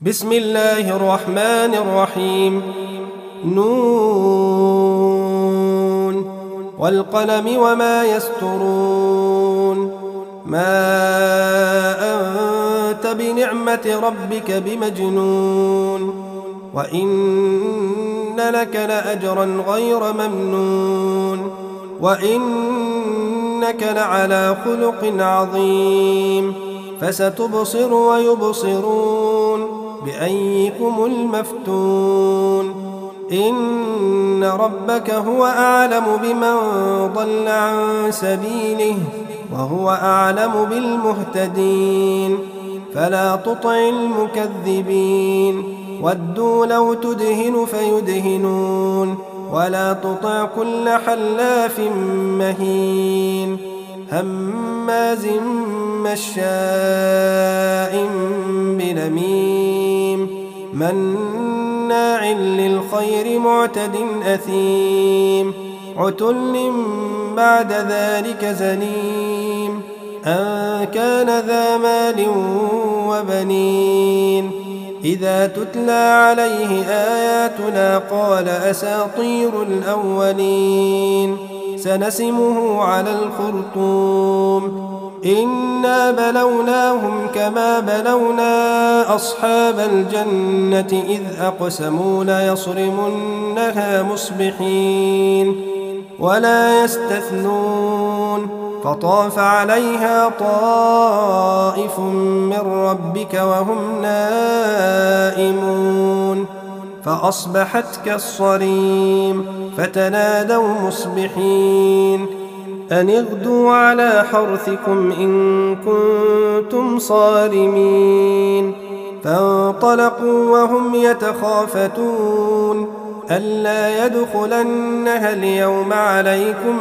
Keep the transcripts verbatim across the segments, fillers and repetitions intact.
بسم الله الرحمن الرحيم. نون والقلم وما يسطرون. ما أنت بنعمة ربك بمجنون، وإن لك لأجرا غير ممنون، وإنك لعلى خلق عظيم. فستبصر ويبصرون بأيكم المفتون. إن ربك هو أعلم بمن ضل عن سبيله وهو أعلم بالمهتدين. فلا تطع المكذبين، ودوا لو تدهن فيدهنون، ولا تطع كل حلاف مهين هماز مشاء بنميم مناع للخير معتد أثيم عتل بعد ذلك زنيم أن كان ذا مال وبنين. إذا تتلى عليه آياتنا قال أساطير الأولين. سنسمه على الخرطوم. إنا بلوناهم كما بلونا أصحاب الجنة إذ أقسموا ليصرمنها مصبحين ولا يستثنون. فطاف عليها طائف من ربك وهم نائمون فأصبحت كالصريم. فتنادوا مصبحين أن اغدوا على حرثكم إن كنتم صارمين. فانطلقوا وهم يتخافتون ألا يدخلنها اليوم عليكم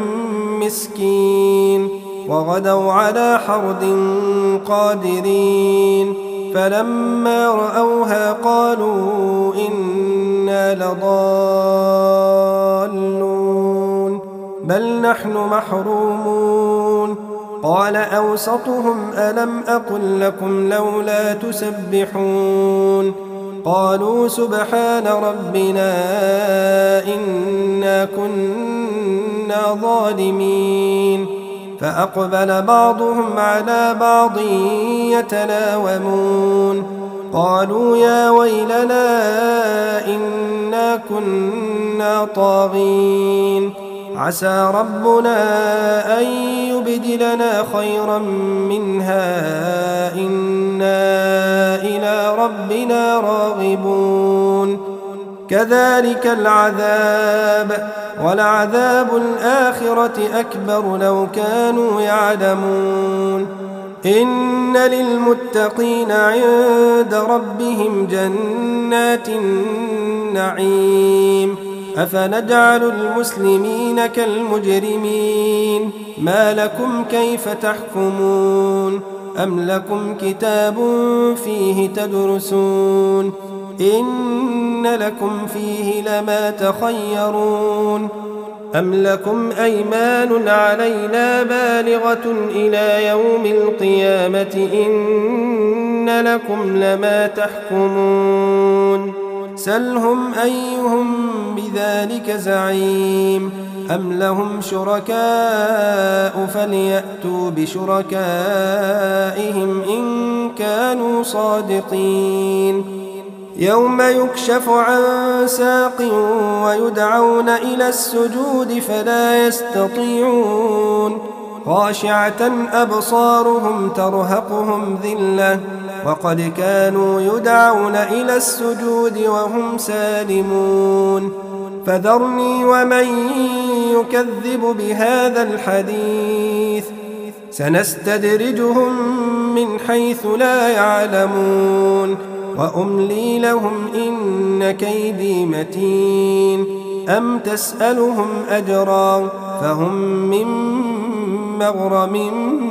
مسكين. وغدوا على حرد قادرين. فلما رأوها قالوا إنا لضالون بل نحن محرومون. قال أوسطهم ألم أقل لكم لولا تسبحون. قالوا سبحان ربنا إنا كنا ظالمين. فأقبل بعضهم على بعض يتلاومون قالوا يا ويلنا إنا كنا طاغين عسى ربنا أن يبدلنا خيرا منها إنا إلى ربنا راغبون. كذلك العذاب ولعذاب الآخرة أكبر لو كانوا يعلمون. إن للمتقين عند ربهم جنات النعيم. أفنجعل المسلمين كالمجرمين ما لكم كيف تحكمون أم لكم كتاب فيه تدرسون إن لكم فيه لما تخيرون أم لكم أيمان علينا بالغة إلى يوم القيامة إن لكم لما تحكمون. سلهم أيهم بذلك زعيم أم لهم شركاء فليأتوا بشركائهم إن كانوا صادقين. يوم يكشف عن ساق ويدعون إلى السجود فلا يستطيعون خاشعة أبصارهم ترهقهم ذلة وقد كانوا يدعون إلى السجود وهم سالمون. فذرني ومن يكذب بهذا الحديث سنستدرجهم من حيث لا يعلمون وأملي لهم إن كيدي متين. أم تسألهم أجرا فهم من مغرم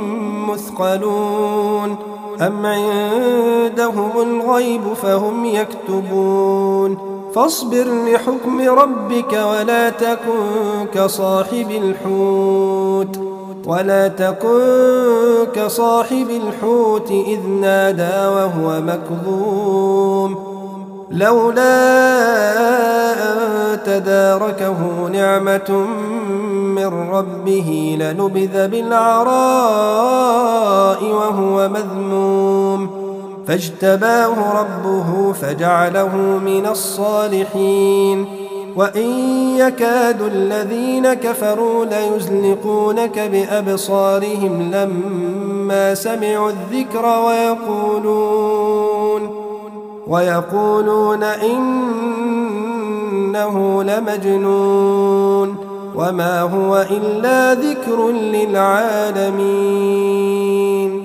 مثقلون أم عندهم الغيب فهم يكتبون. فاصبر لحكم ربك ولا تكن كصاحب الحوت ولا تكن كصاحب الحوت إذ نادى وهو مكظوم لولا أن تداركه نعمة من ربه لنبذ بالعراء وهو مذموم فاجتباه ربه فجعله من الصالحين وإن يكاد الذين كفروا ليزلقونك بأبصارهم لما سمعوا الذكر ويقولون ويقولون إنه لمجنون وما هو إلا ذكر للعالمين